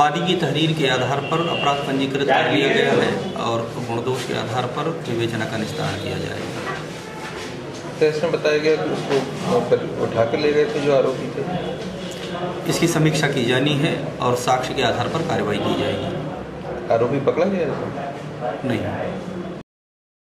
वादी की तहरीर के आधार पर अपराध पंजीकृत कर लिया गया है और गुणदोष के आधार पर विवेचना का निस्तारण किया जाएगा। तो इसमें बताया गया कि उसको उठा कर ले गए थे जो आरोपी थे। इसकी समीक्षा की जानी है और साक्ष्य के आधार पर कार्रवाई की जाएगी। आरोपी पकड़ा गया है? नहीं।